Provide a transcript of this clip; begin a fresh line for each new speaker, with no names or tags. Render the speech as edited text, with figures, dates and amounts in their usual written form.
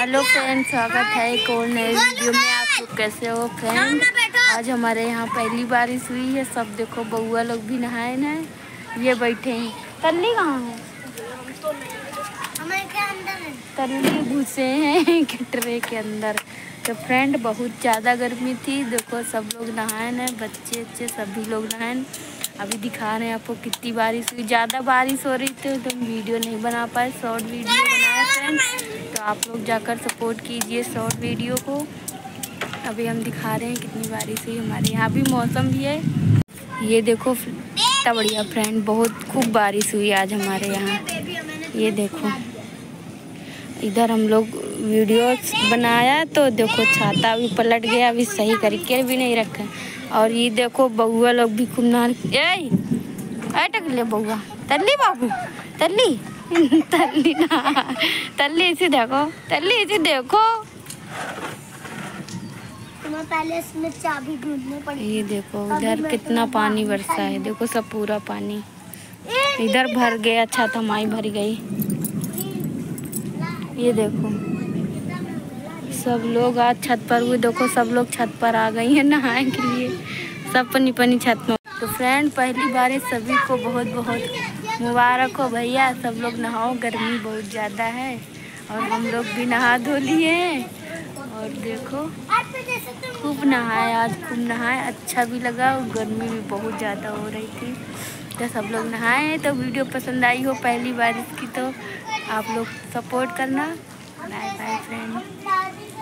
Hello friend, स्वागत है एक और नए वीडियो में। आप लोग कैसे हो फ्रेंड? आज हमारे यहाँ पहली बारिश हुई है। सब देखो, बउआ लोग भी नहाए ना, ये बैठे हैं। तल्ली कहाँ है? तल्ली घुसे हैं कटरे के अंदर। तो फ्रेंड, बहुत ज़्यादा गर्मी थी। देखो सब लोग नहाए ना, बच्चे सभी लोग नहाए। अभी दिखा रहे हैं आपको कितनी बारिश हुई। ज़्यादा बारिश हो रही थी तो वीडियो नहीं बना पाए, शॉर्ट वीडियो बनाए फ्रेंड। तो आप लोग जाकर सपोर्ट कीजिए शॉर्ट वीडियो को। अभी हम दिखा रहे हैं कितनी बारिश हुई। हमारे यहाँ भी मौसम भी है, ये देखो कितना बढ़िया फ्रेंड। बहुत खूब बारिश हुई आज हमारे यहाँ। ये देखो, इधर हम लोग वीडियो बनाया तो देखो छाता भी पलट गया, अभी सही करके भी नहीं रखा। और ये देखो बउआ लोग भी खूब नहा। टकले बउआ, तल्ली बाबू, तल्ली तल्ली ना, तल्ली इसे देखो, तल्ली इसे देखो। तुम्हें पहले इसमें चाबी ढूंढनी पड़ेगी। ये देखो इधर कितना पानी बरसा है, देखो सब पूरा पानी इधर भर गया, छत हमारी भर गई। ये देखो सब लोग आज छत पर हुए, देखो सब लोग छत पर आ गई हैं नहाने के लिए, सब पनी छत में। तो फ्रेंड, पहली बार सभी को बहुत बहुत मुबारक हो भैया। सब लोग नहाओ, गर्मी बहुत ज़्यादा है और हम लोग भी नहा धो लिए हैं। और देखो खूब नहाए, आज खूब नहाए, अच्छा भी लगा और गर्मी भी बहुत ज़्यादा हो रही थी। तो सब लोग नहाए। तो वीडियो पसंद आई हो पहली बार इसकी तो आप लोग सपोर्ट करना। Bye bye friend.